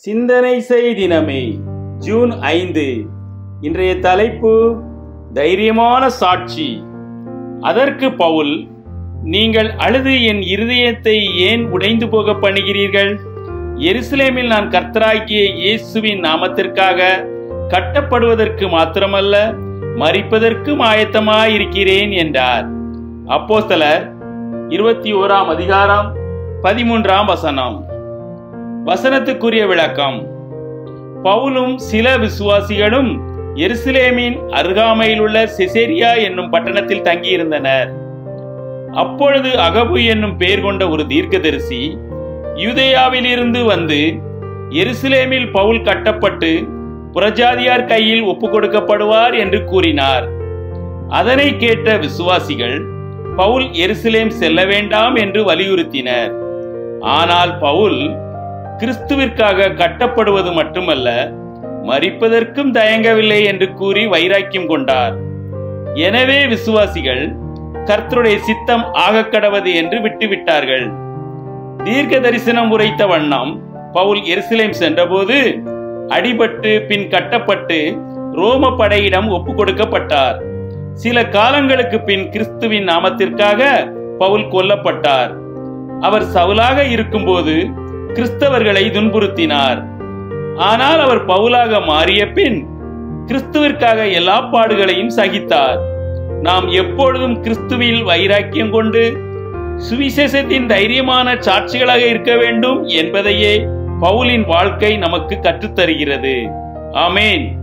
சிந்தனை செய் தினமே ஜூன் 5. இன்றைய தலைப்பு தைரியமான சாட்சி. அதற்கு பவுல், நீங்கள் அழுது என் இருதயத்தை ஏன் உடைந்து போக பண்ணுகிறீர்கள்? எருசலேமில் நான் கர்த்தராகிய இயேசுவின் நாமத்திற்காக கட்டப்படுவதற்கு மாத்திரமல்ல, மரிப்பதற்கும் ஆயத்தமாயிருக்கிறேன் என்றார். அப்போஸ்தலர் 21ஆம் அதிகாரம் 13ஆம் வசனம். வசனத்துக்குரிய விளக்கம். பவுலும் சில விசுவாசிகளும் எருசலேமின் அருகாமையில் உள்ள செசேரியா என்னும் பட்டணத்தில் தங்கியிருந்தனர். அப்பொழுது அகபு என்னும் பெயர் கொண்ட ஒரு தீர்க்கதரிசி யூதேயாவில் இருந்து வந்து எருசலேமில் பவுல் கட்டப்பட்டு புறஜாதியார் கையில் ஒப்புக் கொடுக்கப்படுவார் என்று கூறினார். அதனை கேட்ட விசுவாசிகள் பவுல் எருசலேம் செல்ல வேண்டாம் என்று வலியுறுத்தினர். ஆனால் பவுல் கிறிஸ்துவிற்காக கட்டப்படுவது மட்டுமல்ல, மரிப்பதற்கும் தயங்கவில்லை என்று கூறி வைராக்கியம் கொண்டார். எனவே விசுவாசிகள் கர்த்தருடைய சித்தம் ஆகக்கடவது என்று விட்டுவிட்டார்கள். தீர்க்க தரிசனம் உரைத்த வண்ணம் பவுல் எருசலேம் சென்றபோது அடிபட்டு பின் கட்டப்பட்டு ரோம படையிடம் ஒப்புக் கொடுக்கப்பட்டார். சில காலங்களுக்கு பின் கிறிஸ்துவின் நாமத்திற்காக பவுல் கொல்லப்பட்டார். அவர் சவுலாக இருக்கும்போது கிறிஸ்தவர்களை துன்புறுத்தினார். ஆனால் அவர் பவுலாக மாறிய பின் கிறிஸ்துவிற்காக எல்லா பாடுகளையும் சகித்தார். நாம் எப்பொழுதும் கிறிஸ்துவில் வைராக்கியம் கொண்டு சுவிசேஷத்தின் தைரியமான சாட்சிகளாக இருக்க வேண்டும் என்பதையே பவுலின் வாழ்க்கை நமக்கு கற்றுத்தருகிறது. ஆமென்.